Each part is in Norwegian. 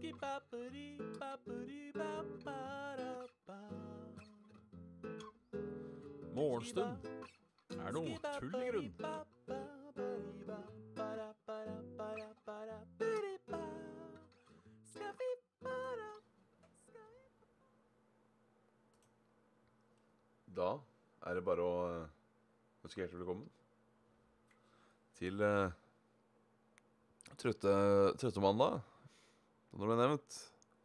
Morgenstund noe tull I grunn. Da det bare å ønske hjertelig velkommen til trøtte mandag, som det ble nevnt.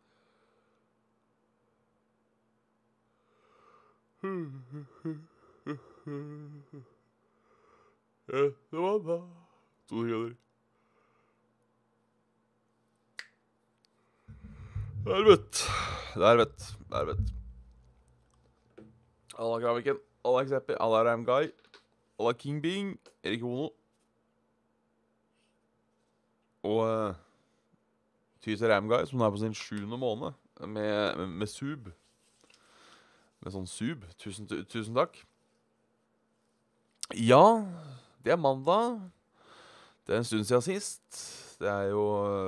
Det var da 2 grader. Det vett. Alla Graviken, alla Xeppi, alla Ramguy, alla King Bing, Erik Ono. Og Tyse Ramguy, som på sin 7. måned med sub. Med sånn sub. Tusen takk. Ja, det mandag. Det en stund siden sist. Det jo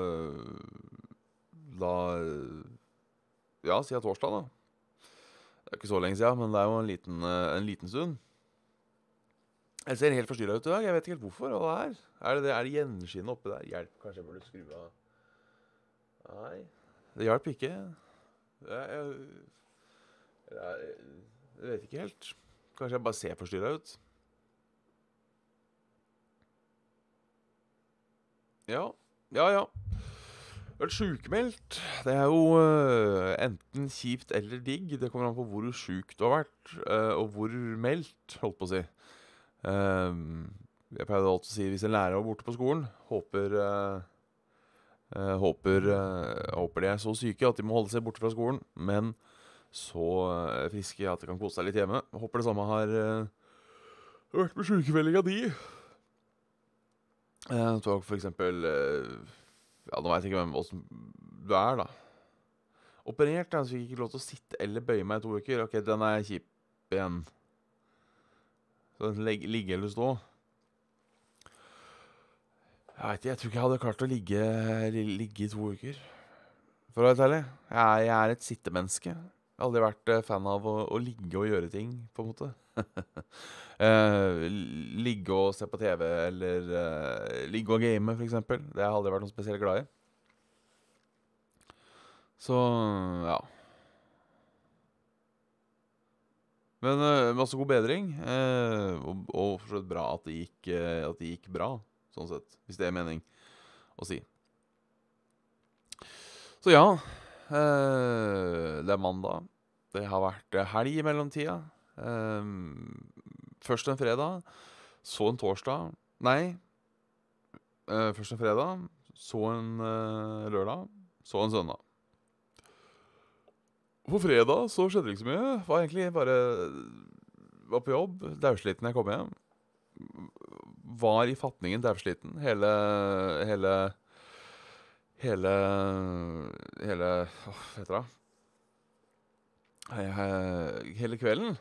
da ja, siden torsdag da. Det ikke så lenge siden, men det jo en liten stund. Jeg ser helt forstyrret ut I dag. Jeg vet ikke helt hvorfor, hva det det gjenskinnet oppe der? Hjelp, kanskje jeg burde skru av. Nei, det hjelp ikke. Jeg vet ikke helt. Kanskje jeg bare ser forstyrret ut. Ja. Vært sykemeldt. Det jo enten kjipt eller digg. Det kommer an på hvor syk du har vært, og hvor meldt, holdt på å si. Jeg pleier alltid å si, hvis en lærer var borte på skolen, håper de så syke at de må holde seg borte fra skolen, men så friske at de kan kose seg litt hjemme. Jeg håper det samme har vært med sykemelding av de. Jeg tror for eksempel ja, nå vet jeg ikke hvordan du da. Operert, så fikk jeg ikke lov til å sitte eller bøye meg I 2 uker. Ok, den kjip igjen. Så ligge eller stå. Jeg tror ikke jeg hadde klart å ligge I 2 uker. For å være helt ærlig. Jeg et sittemenneske. Jeg har aldri vært fan av å ligge og gjøre ting, på en måte. Ligge og se på TV, eller ligge og game, for eksempel. Det har jeg aldri vært noe spesielt glad I. Så, ja. Men masse god bedring, og forstått bra at det gikk bra, sånn sett, hvis det mening å si. Så ja, det mandag. Det har vært helg I mellomtida. Først en fredag, så en torsdag. Nei, først en fredag, så en lørdag, så en søndag. På fredag så skjedde det ikke så mye. Var egentlig bare var på jobb, dausliten jeg kom hjem. Var I fatningen dausliten hele hva heter det? Hele kvelden.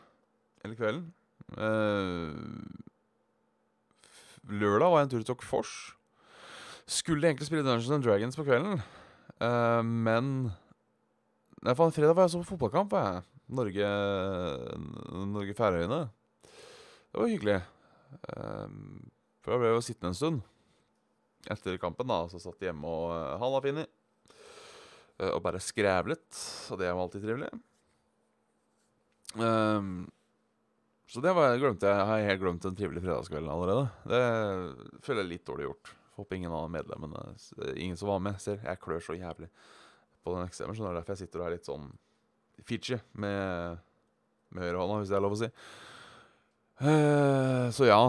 Lørdag var jeg en tur til Åkfors. Skulle egentlig spille Dungeons & Dragons på kvelden. Men nei, faen, fredag var jeg så på fotballkamp. Norge-Færøyene. Det var hyggelig. For da ble jeg jo sittende en stund. Etter kampen da, så satt jeg hjemme og handla Finni. Og bare skrev litt. Og det var alltid trivelig. Så det har jeg helt glemt en trivelig fredagskvelden allerede. Det føler jeg litt dårlig gjort. Håper ingen av medlemmene, ingen som var med, ser. Jeg klør så jævlig på den eksemen, så det derfor jeg sitter og litt sånn fidgy med høyre hånda, hvis det lov å si. Så ja.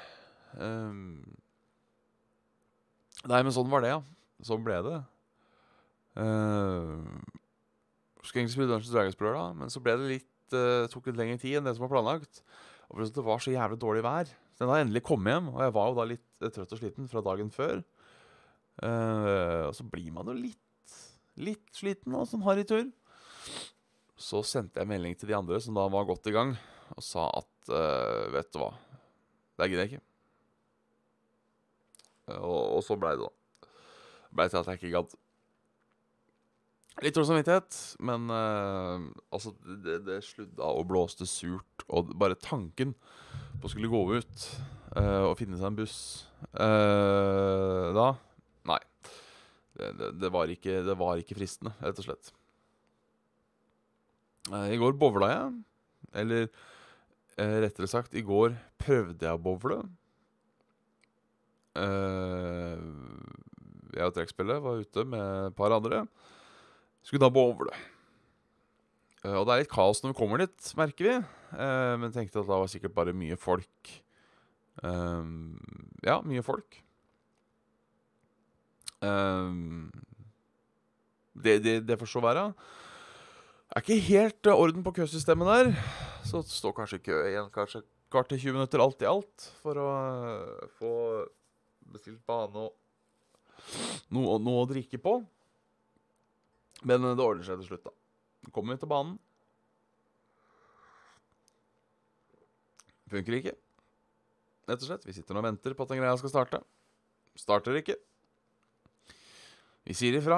Nei, men sånn var det, ja. Sånn ble det. Skulle egentlig spille Dungeons & Dragons på lørdag, men så ble det tok litt lengre tid enn det som var planlagt. Og det var så jævlig dårlig vær. Så den har endelig kommet hjem, og jeg var jo da litt trøtt og sliten fra dagen før. Og så blir man jo litt sliten og sånn harry tur. Så sendte jeg melding til de andre som da var godt I gang, og sa at, vet du hva, det gidder jeg ikke. Og så ble det da. Det ble til at jeg ikke gadd. Litt dårlig samvittighet, men altså, det sludda og blåste surt. Og bare tanken på å skulle gå ut og finne seg en buss da Nei. Det var ikke fristende, rett og slett. I går bowla jeg. Eller rettere sagt, i går prøvde jeg å bowle. Jeg og trekkspillet var ute med et par andre. Skulle da bowle. Og det er litt kaos når vi kommer dit, merker vi. Men tenkte at det var sikkert bare mye folk. Ja, mye folk. Det får så være. Det er ikke helt orden på køsystemet der. Så det står kanskje kø igjen, kanskje kvart til 20 minutter alt i alt, for å få bestilt bane og noe å drikke på. Men det ordner seg til slutt da. Kommer vi til banen. Funker ikke. Rett og slett. Vi sitter og venter på at den greia skal starte. Starter ikke. Vi sier ifra.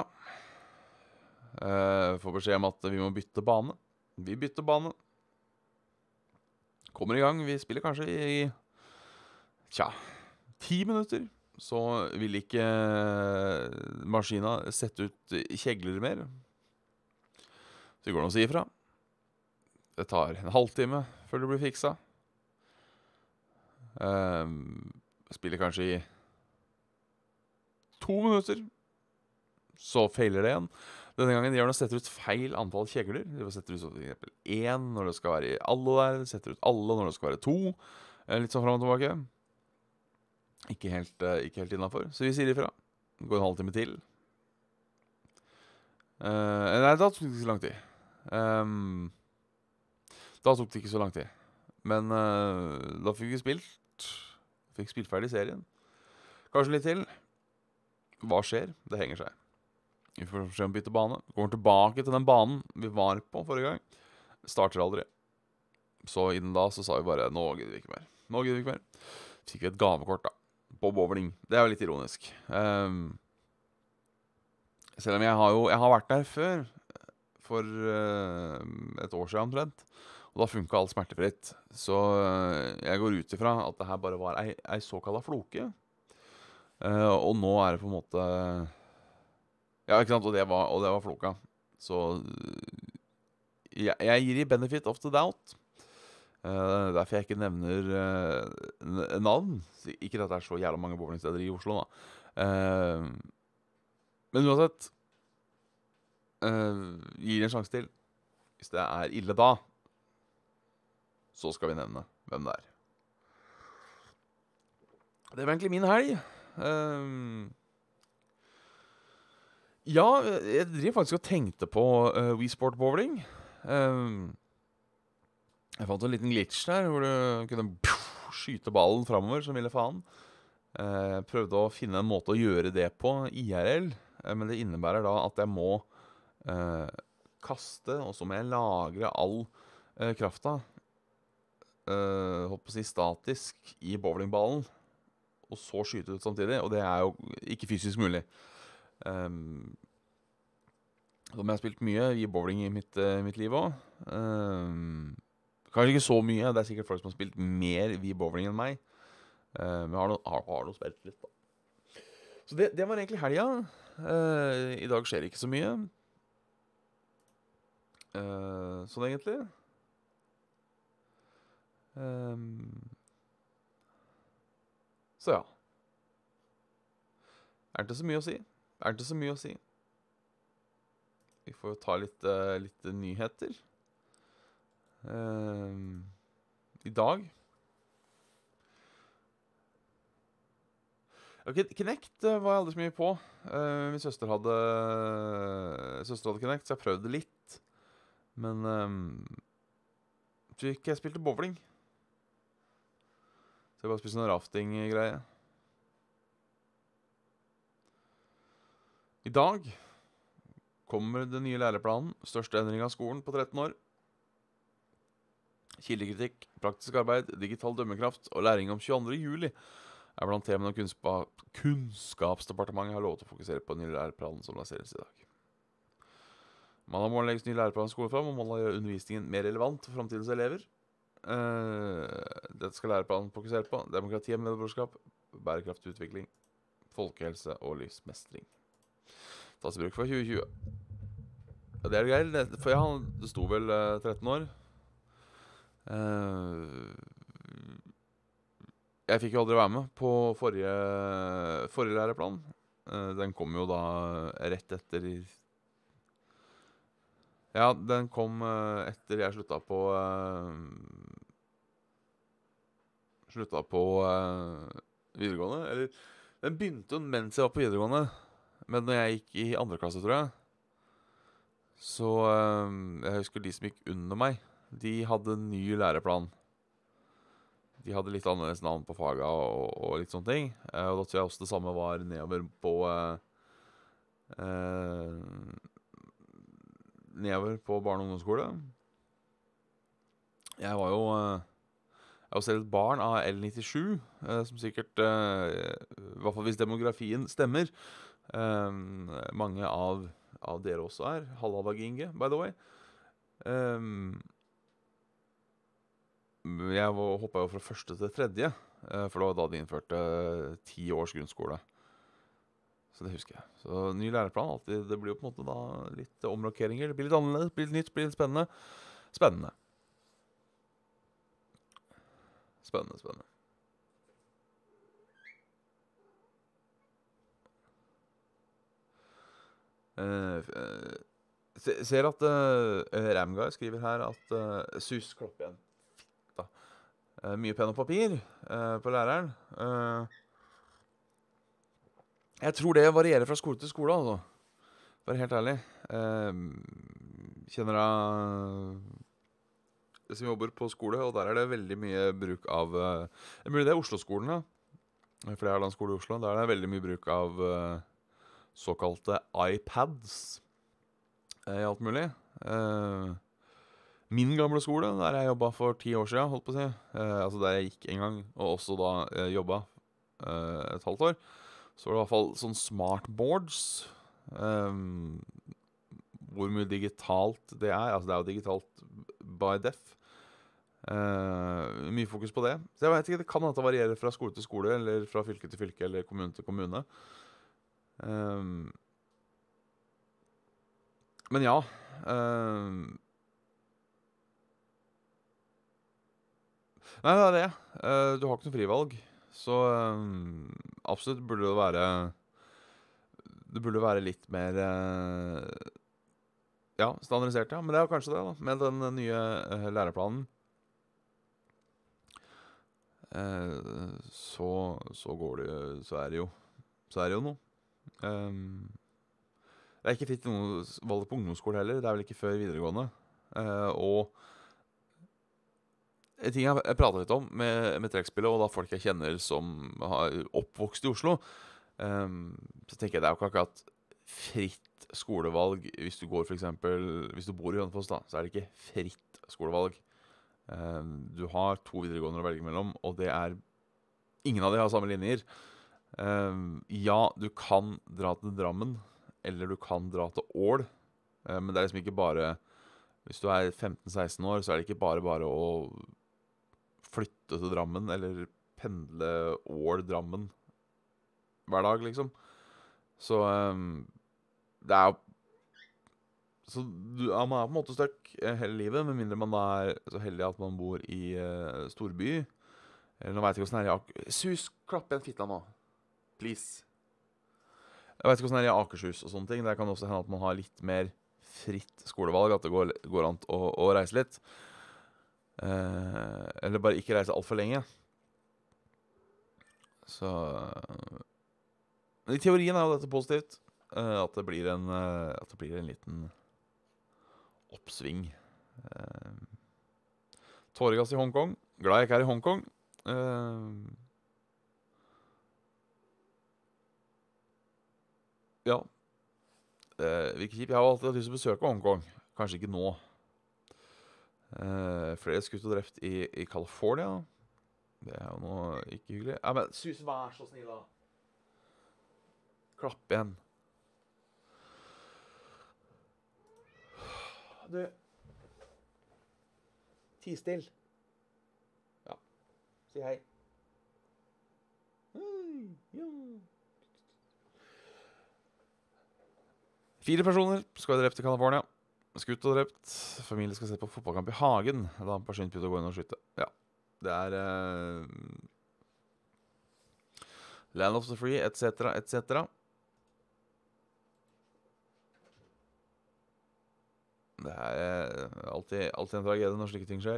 Får beskjed om at vi må bytte bane. Vi bytter bane. Kommer i gang. Vi spiller kanskje i 10 minutter. Så vil ikke maskina sette ut kjegler mer. Så det går noe å si ifra. Det tar en halvtime før det blir fiksa. Spiller kanskje i 2 minutter. Så feiler det igjen. Denne gangen de gjør det å sette ut feil antall kjegler. De setter ut for eksempel 1 når det skal være i alle der. De setter ut alle når det skal være 2. Litt sånn frem og tilbake. Ikke helt innenfor. Så vi sier ifra. Det går en halvtime til. Nei, da tok det ikke så lang tid. Da tok det ikke så lang tid. Men da fikk vi spilt. Fikk spilt ferdig serien. Kanskje litt til. Hva skjer? Det henger seg. Vi får se om bytte bane. Kommer tilbake til den banen vi var på forrige gang. Starter aldri. Så innen da så sa vi bare, nå gidder vi ikke mer. Nå gidder vi ikke mer. Fikk vi et gavekort da. På bowling. Det er jo litt ironisk. Selv om jeg har vært der før. For et år siden omtrent. Og da funket alt smertefritt. Så jeg går ut ifra at det her bare var ei såkalt floke. Og nå er det på en måte... Ja, ikke sant? Og det var floka. Så jeg gir i benefit of the doubt. Derfor jeg ikke nevner navn. Ikke at det er så jævla mange bowlingsteder i Oslo da. Men uansett, gir en sjanse til. Hvis det er ille da, så skal vi nevne hvem det er. Det var egentlig min helg. Ja, jeg driver faktisk og tenkte på Wii Sport Bowling. Jeg fant en liten glitch der, hvor du kunne skyte ballen fremover som ville faen. Prøvde å finne en måte å gjøre det på IRL, men det innebærer da at jeg må kaste, og så må jeg lagre all krafta, holdt på å si statisk, i bowlingballen, og så skyte ut samtidig, og det er jo ikke fysisk mulig. Så har jeg spilt mye i bowling i mitt liv også. Kanskje ikke så mye. Det er sikkert folk som har spilt mer i bowling enn meg. Men jeg har nå spilt litt da. Så det var egentlig helga. I dag skjer ikke så mye. Sånn egentlig. Så ja. Er det ikke så mye å si? Vi får jo ta litt nyheter. I dag. Okay, Kinect var jeg aldri så mye på. Min søster hadde Kinect, så jeg prøvde litt. Men tror ikke jeg spilte bowling. Så jeg bare spilte sånn rafting-greie. I dag kommer den nye læreplanen, største endring av skolen på 13 år. Kildekritikk, praktisk arbeid, digital dømmekraft og læring om 22. juli er blant temaene Kunnskapsdepartementet har lovet å fokusere på den nye læreplanen som lanseres i dag. Mandag morgen legges ny læreplan i skolen fram, og målet er å gjøre undervisningen mer relevant for fremtidens elever. Dette skal læreplanen fokusere på: demokrati og medborgerskap, bærekraftig utvikling, folkehelse og livsmestring. Tas i bruk for 2020. Og det er greit, for det sto vel 13 år. Jeg fikk jo aldri være med på forrige læreplan. Den kom jo da rett etter Ja, den kom etter jeg slutta på videregående. Eller, den begynte jo mens jeg var på videregående. Men når jeg gikk i andre klasse, tror jeg, så jeg husker de som gikk under meg, de hadde en ny læreplan. De hadde litt annerledes navn på faga og litt sånne ting. Og da tror jeg også det samme var nedover på barne- og ungdomsskole. Jeg var jo selv et barn av L97, som sikkert, i hvert fall hvis demografien stemmer, mange av dere også er. Halla Ginge, by the way. Jeg hoppet jo fra første til tredje, for det var da de innførte 10 års grunnskole. Så det husker jeg. Så ny læreplan, alltid, det blir jo på en måte da litt omrokeringer. Det blir litt annerledes, blir litt nytt, blir litt spennende. Spennende. Ser at Ramgar skriver her at sus klopp igjen. Da. Mye penn og papir på læreren. Jeg tror det varierer fra skole til skole, altså. Bare helt ærlig. Kjenner jeg som jobber på skole, og der er det veldig mye bruk av mulig det er Oslo-skolen, da. For jeg har da en skole i Oslo. Der er det veldig mye bruk av såkalte iPads i alt mulig. Min gamle skole, der jeg jobbet for 10 år siden, holdt på å si, altså der jeg gikk en gang, og også da jobbet et halvt år, så var det i hvert fall sånn smartboards, hvor mye digitalt det er. Altså det er jo digitalt by def. Mye fokus på det. Så jeg vet ikke, det kan at det varierer fra skole til skole, eller fra fylke til fylke, eller kommune til kommune. Men ja, nei, det er det. Du har ikke noe frivalg. Så absolutt burde det være litt mer ja, standardisert, ja. Men det er jo kanskje det, da. Med den nye læreplanen så går det, så er det jo noe. Det er ikke fritt noe valg på ungdomsskole heller. Det er vel ikke før videregående. Og en ting jeg pratet litt om med trekkspillet, og da folk jeg kjenner som har oppvokst i Oslo, så tenker jeg det er jo ikke akkurat fritt skolevalg. Hvis du går for eksempel, hvis du bor i Hønefoss da, så er det ikke fritt skolevalg. Du har 2 videregående å velge mellom, og det er ingen av de har samme linjer. Ja, du kan dra til Drammen, eller du kan dra til Ål, men det er liksom ikke bare, hvis du er 15-16 år, så er det ikke bare å flytte til Drammen, eller pendle Ål-Drammen hver dag, liksom. Så det er jo, så man er på en måte støkk hele livet, med mindre man da er så heldig at man bor i storby. Eller nå vet jeg ikke hvordan det er i Sus, klapp igjen fitta nå. Please. Jeg vet ikke hvordan det er i Akershus og sånne ting. Der kan det også hende at man har litt mer fritt skolevalg, at det går an å reise litt. Eller bare ikke reise alt for lenge. Så i teorien er jo dette positivt. At det blir en liten oppsving. Tåregass i Hongkong. Glad jeg ikke er i Hongkong. Ja. Virker kjip. Jeg har alltid hatt lyst til å besøke Hongkong. Kanskje ikke nå. Flere skutt og drept i California. Det er jo noe ikke hyggelig. Ja, men Sus, vær så snill da. Klapp igjen. Du, ti still. Ja, si hei. Hei, ja. 4 personer skal være drept i California. Skutt og drept. Familie skal se på fotballkamp i hagen. Da har personen begynt å gå inn og skyte. Ja, det er Land of the Free, etc., etc. Det er alltid en tragedie når slike ting skjer.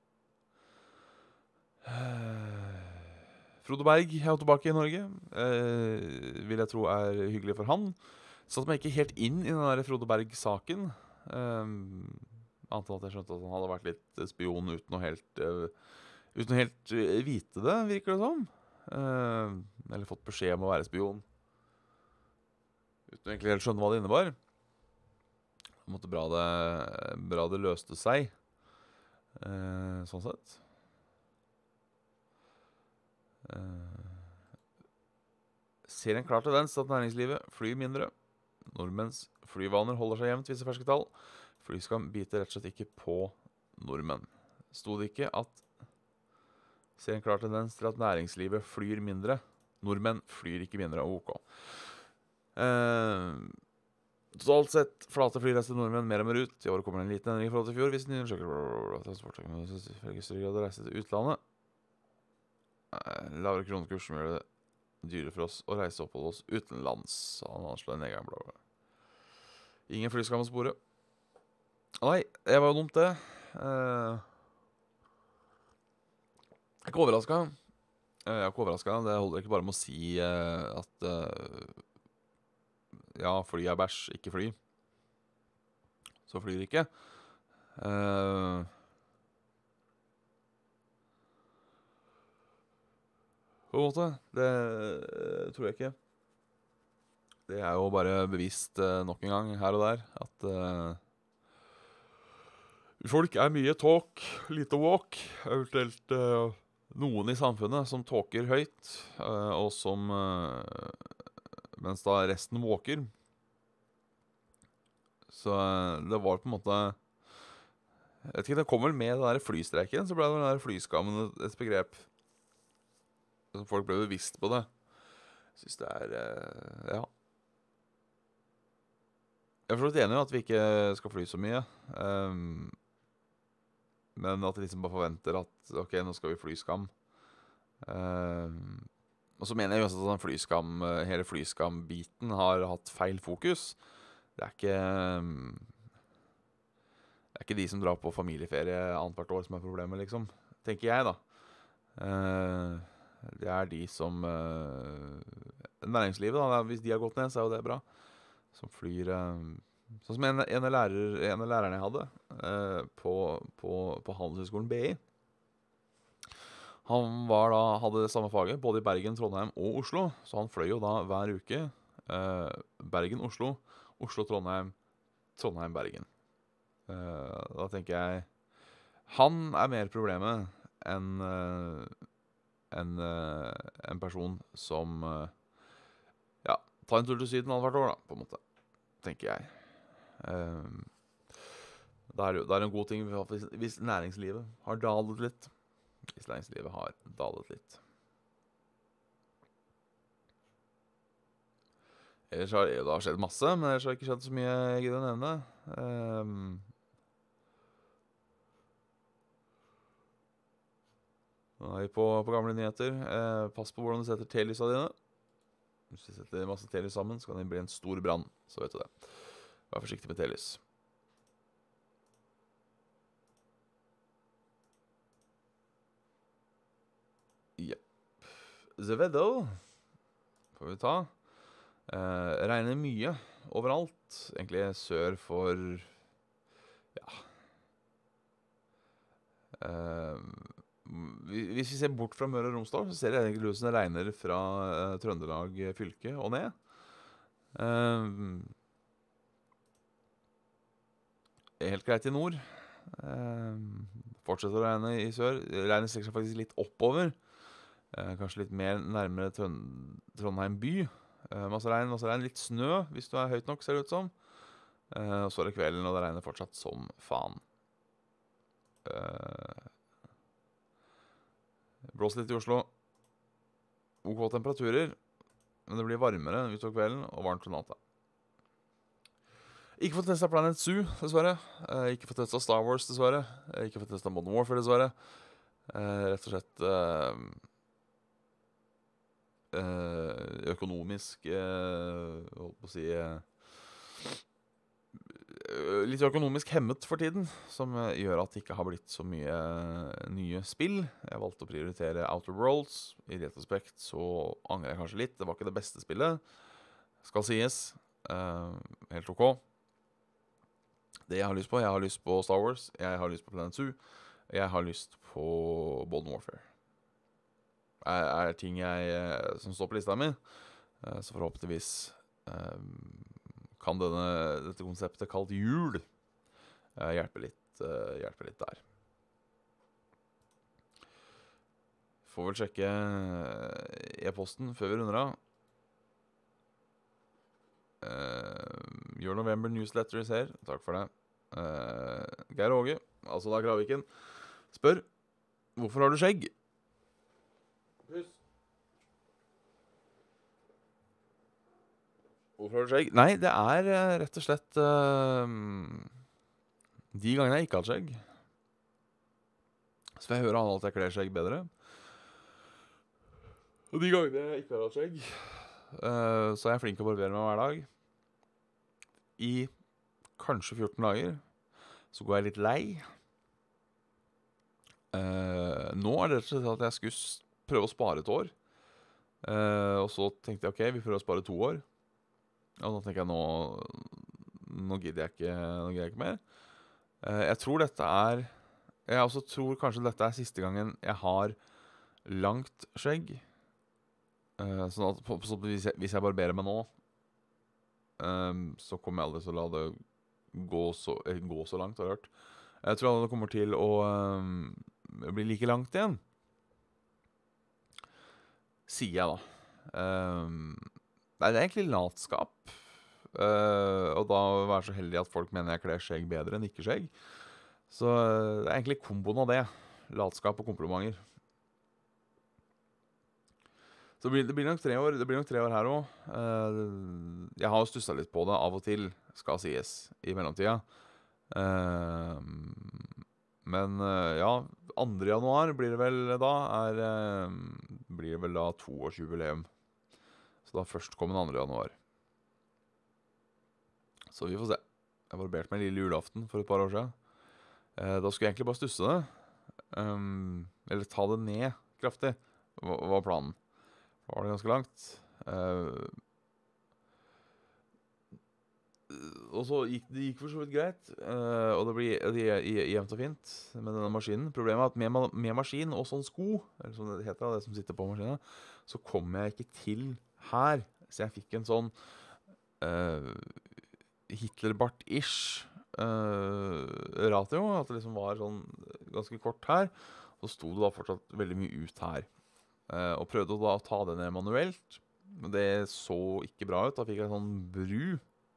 Frode Berg er jo tilbake i Norge. Vil jeg tro er hyggelig for han. Satt meg ikke helt inn i den der Frode Berg-saken. Annet enn at jeg skjønte at han hadde vært litt spion uten å helt vite det, virker det som. Eller fått beskjed om å være spion uten å egentlig helt skjønne hva det innebar. Det måtte bra det løste seg, sånn sett. Ser en klar tendens at næringslivet flyr mindre. Nordmenns flyvaner holder seg jevnt, viser ferske tall. Flyskam biter rett og slett ikke på nordmenn. Stod det ikke at ser en klar tendens til at næringslivet flyr mindre. Nordmenn flyr ikke mindre, ok. Totalt sett flate flyreiser til nordmenn mer og mer ut. I år kommer det en liten endring i forhold til fjor. Hvis nye undersøker transportører reiser til utlandet. Lavere kronekurs som gjør det dyrere for oss å reise opphold oss utenlands. Han anslår en nedgang, bla bla. Ingen flyskam å spore. Nei, det var jo dumt det. Jeg er ikke overrasket. Det holder ikke bare med å si at ja, fly er bæsj, ikke fly. Så flyr ikke. På en måte, det tror jeg ikke. Det er jo bare bevist nok en gang her og der at folk er mye talk, lite walk. Eventuelt noen i samfunnet som talker høyt, og som mens da resten walker. Så det var på en måte jeg vet ikke, det kom vel med den der flystreiken, så ble det den der flyskammen et begrep. Folk ble bevisst på det. Jeg synes det er ja. Jeg er forstått enig i at vi ikke skal fly så mye. Men at de liksom bare forventer at ok, nå skal vi flyskam. Og så mener jeg jo også at hele flyskam-biten har hatt feil fokus. Det er ikke de som drar på familieferie annet hvert år som er problemet, liksom. Tenker jeg, da. Det er de som næringslivet, da. Hvis de har gått ned, så er jo det bra. Som flyr sånn som en av lærerne jeg hadde på Handelshøyskolen BI. Han hadde det samme faget både i Bergen, Trondheim og Oslo. Så han fløy jo da hver uke Bergen, Oslo, Oslo, Trondheim, Trondheim, Bergen. Da tenker jeg han er mer problemet enn en person som ja, tar en tur til Syden hvert år da, på en måte, tenker jeg. Det er en god ting hvis næringslivet har dalet litt. Hvis næringslivet har dalet litt. Ellers har det skjedd masse, men ellers har det ikke skjedd så mye jeg gidder å nevne. Nå er vi på gamle nyheter. Pass på hvordan du setter tellysa dine. Hvis du setter masse telys sammen, så kan det bli en stor brann. Så vet du det. Vær forsiktig med telys. Jepp. The weather får vi ta. Regner mye overalt. Egentlig sør for ja hvis vi ser bort fra Møre og Romsdal, så ser det egentlig ut som det regner fra Trøndelag fylke og ned. Helt greit i nord. Fortsetter å regne i sør. Regnet strekker seg faktisk litt oppover. Kanskje litt mer nærmere Trondheim by. Masse regn, litt snø hvis du er høyt nok, ser det ut som. Og så er det kvelden, og det regner fortsatt som faen. Blåser litt i Oslo. OK temperaturer, men det blir varmere utover kvelden og varmt om natta. Ikke fått testet Planet Zoo, dessverre. Ikke fått testet Star Wars, dessverre. Ikke fått testet Modern Warfare, dessverre. Rett og slett økonomisk holdt på å si litt økonomisk hemmet for tiden, som gjør at det ikke har blitt så mye nye spill. Jeg valgte å prioritere Outer Worlds. I retrospekt så angrer jeg kanskje litt. Det var ikke det beste spillet, skal sies. Helt ok. Det jeg har lyst på Star Wars, jeg har lyst på Planet Zoo, jeg har lyst på Modern Warfare. Er ting som står på lista mi, så forhåpentligvis kan dette konseptet kalt jul hjelpe litt der. Får vel sjekke e-posten før vi runder av. Your November Newsletters her, takk for det. Geir Åge, altså da Kraviken, spør: hvorfor har du skjegg? Hvorfor har du skjegg? Nei, det er rett og slett de gangene jeg ikke har skjegg, så får jeg høre at jeg kler skjegg bedre. Og de gangene jeg ikke har hatt skjegg, så er jeg flink til å barbere meg hver dag. I kanskje 14 dager så går jeg litt lei. Nå er det rett og slett at jeg skulle prøve å spare et år. Og så tenkte jeg, ok, vi prøver å spare 2 år. Og nå tenker jeg, nå gidder jeg ikke mer. Jeg tror jeg også tror kanskje dette er siste gangen jeg har langt skjegg. Sånn at hvis jeg barberer meg nå, så kommer jeg aldri til å la det gå så langt, har jeg hørt. Jeg tror aldri det kommer til å bli like langt igjen, sier jeg da. Nei, det er egentlig latskap. Og da være så heldig at folk mener jeg kler skjegg bedre enn ikke skjegg. Så det er egentlig komboen av det. Latskap og komplimenter. Så det blir nok 3 år. Det blir nok 3 år her også. Jeg har jo stusset litt på det av og til, skal sies, i mellomtida. Men ja, 2. januar blir det vel da, blir det vel da 2-årsjubileum. Så da først kommer 2. januar. Så vi får se. Jeg barberte meg lille julaften for et par år siden. Da skulle jeg egentlig bare stusse det. Eller ta det ned kraftig, var planen. Da var det ganske langt. Og så gikk det for så vidt greit. Og det blir jevnt og fint med denne maskinen. Problemet er at med maskin og sånn sko, eller som det heter, det som sitter på maskinen, så kom jeg ikke til her. Så jeg fikk en sånn Hitlerbart-ish ratio, at det liksom var sånn ganske kort her. Så sto det da fortsatt veldig mye ut her. Og prøvde da å ta det ned manuelt, men det så ikke bra ut. Da fikk jeg en sånn bru.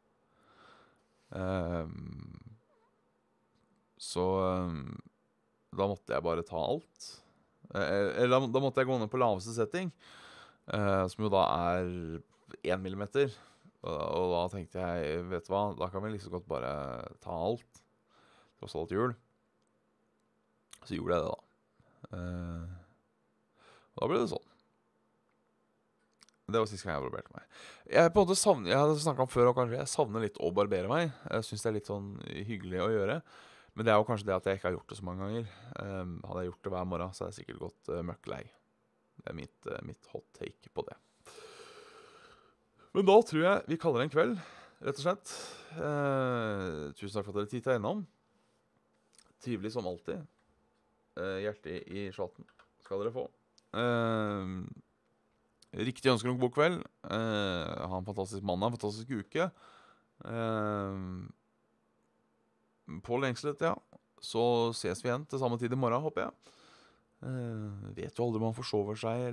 Så da måtte jeg bare ta alt. Eller da måtte jeg gå ned på laveste setting, som jo da er 1 millimeter. Og da tenkte jeg, vet du hva, da kan vi liksom godt bare ta alt. Tross alt jul. Så gjorde jeg det da. Og da ble det sånn. Det var siste gang jeg barberte meg. Jeg hadde snakket om før, og kanskje jeg savner litt å barbere meg. Jeg synes det er litt sånn hyggelig å gjøre. Men det er jo kanskje det at jeg ikke har gjort det så mange ganger. Hadde jeg gjort det hver morgen, så hadde jeg sikkert gått møkklei. Det er mitt hot take på det. Men da tror jeg vi kaller det en kveld, rett og slett. Tusen takk for at dere tittet innom. Trivelig som alltid. Hjerte i chatten skal dere få. Riktig ønsker nok god kveld. Ha en fantastisk mandag, en fantastisk uke. På lengslet, ja. Så ses vi igjen til samme tid i morgen, håper jeg. Vet jo aldri om man forsover seg,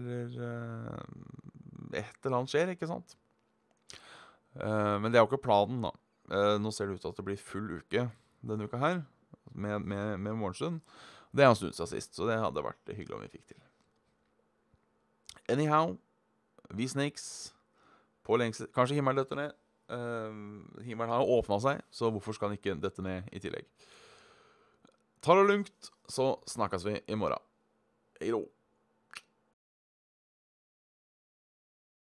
eller et eller annet skjer, ikke sant? Men det er jo ikke planen da. Nå ser det ut til at det blir full uke denne uka her, med morgenstund. Det har snudd seg sist, så det hadde vært hyggelig om vi fikk til. Anyhow, vi snakes på lengsel. Kanskje himmelen dette ned. Himmelen har åpnet seg, så hvorfor skal den ikke dette ned i tillegg? Ta det lugnt, så snakkes vi i morgen. Hei då.